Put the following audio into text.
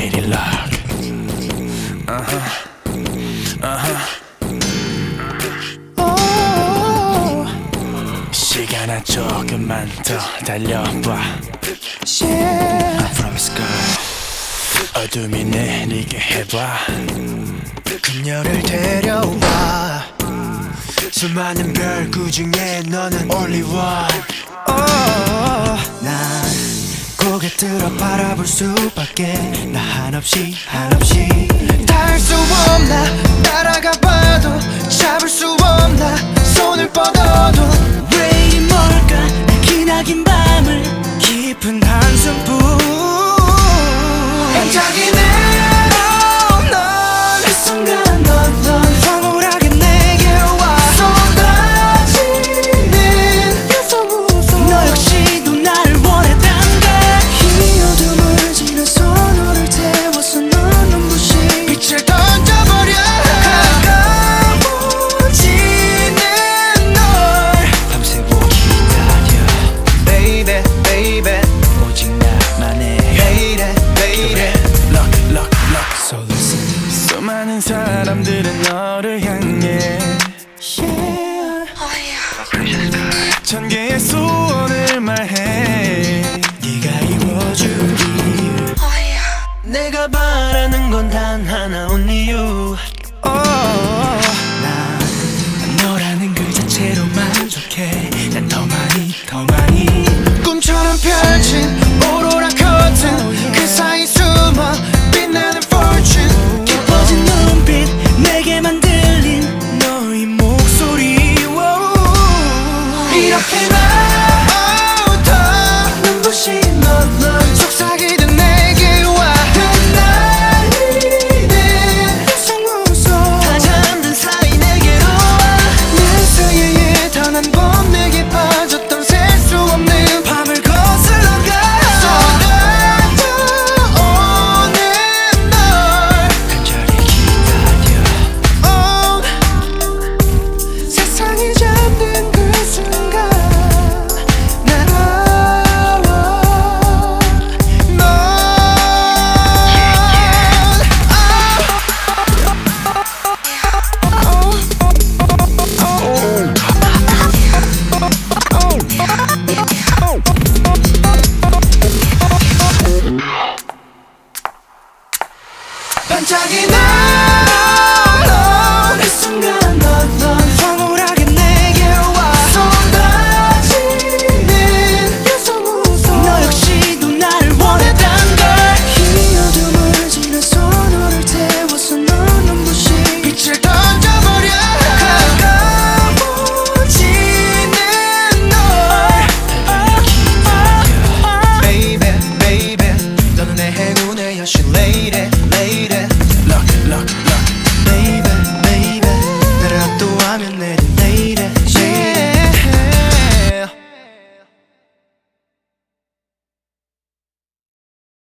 lady luck. 시간아 조금만 더 달려봐. I promise girl. 어둠이 내리게 해봐. 그녀를 데려와. 수많은 별 그 중에 너는 only one. 난 고개 들어 바라볼 수밖에. 나 한없이 닿을 수 없나. 따라가 봐도 잡을 수 없나. 손을 뻗어도 왜 이리 멀까. 내 기나긴 밤을 깊은 한숨뿐 반짝이네. 넌 그 순간 넌 황홀하게 내게 와. 쏟아지는 너 역시도 나를 원했단가. 이 어둠을 지나서 너를 태워서 넌 눈부신 빛을 던져버려. 가까워지는 널 밤새고 기다려. Baby baby 오직 나만의 Lady lady Luck luck luck. So listen. 수많은 사람들은 너를 향해 천 개의 소원을 말해. 네가 이루어주길. 내가 바라는 건 단 하나 only you. 난 너라는 그 자체로 만족해. 난 더 많이 꿈처럼 펼친